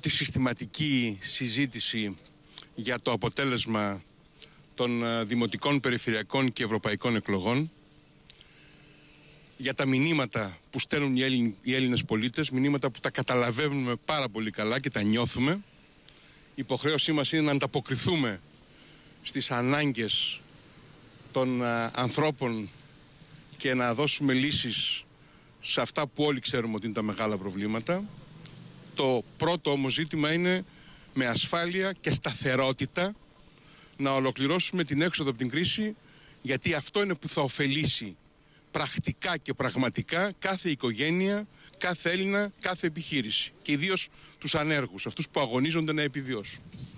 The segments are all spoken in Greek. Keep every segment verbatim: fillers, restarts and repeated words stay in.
πρώτη συστηματική συζήτηση για το αποτέλεσμα των δημοτικών, περιφερειακών και ευρωπαϊκών εκλογών, για τα μηνύματα που στέλνουν οι, Έλλην, οι Έλληνες πολίτες, μηνύματα που τα καταλαβαίνουμε πάρα πολύ καλά και τα νιώθουμε. Η υποχρέωσή μας είναι να ανταποκριθούμε στις ανάγκες των α, ανθρώπων και να δώσουμε λύσεις σε αυτά που όλοι ξέρουμε ότι είναι τα μεγάλα προβλήματα. Το πρώτο όμως ζήτημα είναι με ασφάλεια και σταθερότητα να ολοκληρώσουμε την έξοδο από την κρίση, γιατί αυτό είναι που θα ωφελήσει πρακτικά και πραγματικά κάθε οικογένεια, κάθε Έλληνα, κάθε επιχείρηση και ιδίως τους ανέργους, αυτούς που αγωνίζονται να επιβιώσουν.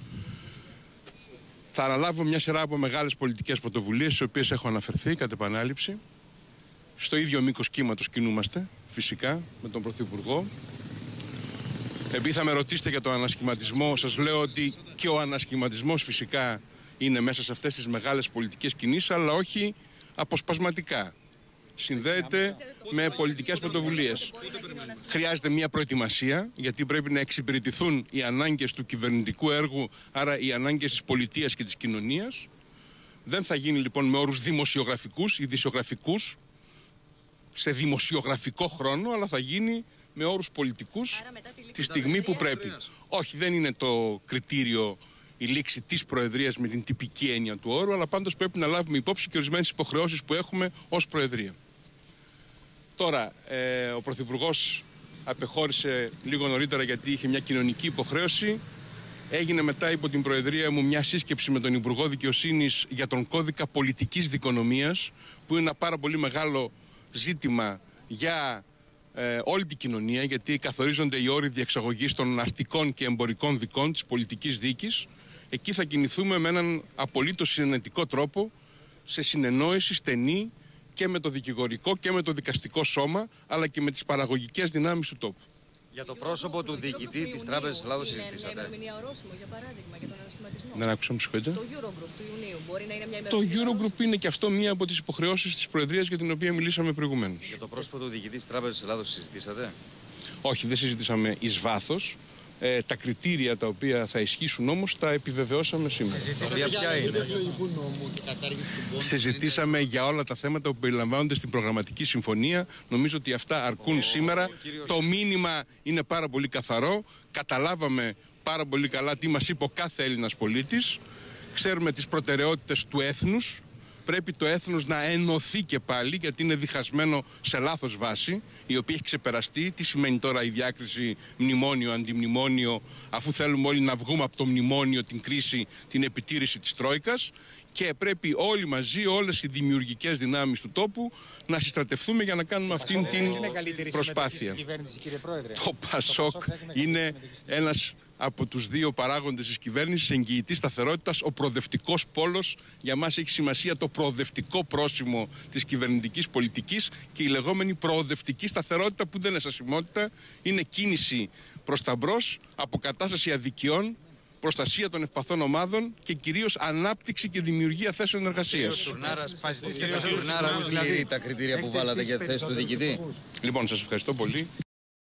Θα αναλάβω μια σειρά από μεγάλες πολιτικές πρωτοβουλίες, στις οποίες έχω αναφερθεί κατ' επανάληψη. Στο ίδιο μήκος κύματος κινούμαστε, φυσικά, με τον Πρωθυπουργό. Επειδή θα με ρωτήσετε για τον ανασχηματισμό, σας λέω ότι και ο ανασχηματισμός φυσικά είναι μέσα σε αυτές τις μεγάλες πολιτικές κινήσεις, αλλά όχι αποσπασματικά. Συνδέεται με πολιτικές πρωτοβουλίες. Χρειάζεται μια προετοιμασία, γιατί πρέπει να εξυπηρετηθούν οι ανάγκες του κυβερνητικού έργου, άρα οι ανάγκες της πολιτείας και της κοινωνίας. Δεν θα γίνει λοιπόν με όρους δημοσιογραφικούς ή ειδησιογραφικούς, σε δημοσιογραφικό χρόνο, αλλά θα γίνει με όρους πολιτικούς τη στιγμή που πρέπει. Όχι, δεν είναι το κριτήριο η λήξη της Προεδρίας με την τυπική έννοια του όρου, αλλά πάντως πρέπει να λάβουμε υπόψη και ορισμένες υποχρεώσεις που έχουμε ως Προεδρία. Τώρα, ε, ο Πρωθυπουργός απεχώρησε λίγο νωρίτερα γιατί είχε μια κοινωνική υποχρέωση. Έγινε μετά υπό την Προεδρία μου μια σύσκεψη με τον Υπουργό Δικαιοσύνης για τον κώδικα πολιτικής δικονομίας, που είναι ένα πάρα πολύ μεγάλο ζήτημα για ε, όλη την κοινωνία, γιατί καθορίζονται οι όροι διεξαγωγής των αστικών και εμπορικών δικών της πολιτικής δίκης. Εκεί θα κινηθούμε με έναν απολύτως συνενετικό τρόπο, σε συνεννόηση στενή και με το δικηγορικό και με το δικαστικό σώμα, αλλά και με τις παραγωγικές δυνάμεις του τόπου. Για το πρόσωπο του διοικητή της Τράπεζας Ελλάδος συζητήσατε. Είναι μια ημερομηνία ορόσημο, για παράδειγμα, για τον ανασχηματισμό. Δεν άκουσα, μου συγχωρείτε. Το Eurogroup του Ιουνίου μπορεί να είναι μια Το ημερομηνία. Eurogroup είναι και αυτό μία από τις υποχρεώσεις της Προεδρίας για την οποία μιλήσαμε προηγουμένως. Για το πρόσωπο του διοικητή της Τράπεζας Ελλάδος συζητήσατε. Όχι, δεν συζητήσαμε εις βάθος. Ε, τα κριτήρια τα οποία θα ισχύσουν όμως τα επιβεβαιώσαμε σήμερα. Συζητήσαμε για όλα τα θέματα που περιλαμβάνονται στην προγραμματική συμφωνία. Νομίζω ότι αυτά αρκούν σήμερα. Το μήνυμα είναι πάρα πολύ καθαρό. Καταλάβαμε πάρα πολύ καλά τι μας είπε ο κάθε Έλληνας πολίτης. Ξέρουμε τις προτεραιότητες του έθνους. Πρέπει το έθνος να ενωθεί και πάλι, γιατί είναι διχασμένο σε λάθος βάση, η οποία έχει ξεπεραστεί. Τι σημαίνει τώρα η διάκριση μνημόνιο-αντιμνημόνιο, αφού θέλουμε όλοι να βγούμε από το μνημόνιο, την κρίση, την επιτήρηση της Τρόικας, και πρέπει όλοι μαζί, όλες οι δημιουργικές δυνάμεις του τόπου, να συστρατευτούμε για να κάνουμε αυτήν την προσπάθεια. Το Πασόκ είναι ένας από τους δύο παράγοντες της κυβέρνησης, εγγυητής σταθερότητας, ο προοδευτικός πόλος. Για μας έχει σημασία το προοδευτικό πρόσημο της κυβερνητικής πολιτικής και η λεγόμενη προοδευτική σταθερότητα, που δεν είναι στασιμότητα, είναι κίνηση προς τα μπρος, αποκατάσταση αδικιών, προστασία των ευπαθών ομάδων και κυρίως ανάπτυξη και δημιουργία θέσεων εργασίας. Τουρνάρας, δηλαδή τα κριτήρια που βάλατε για τη θέση του διοικητή. Λοιπόν, σας ευχαριστώ πολύ.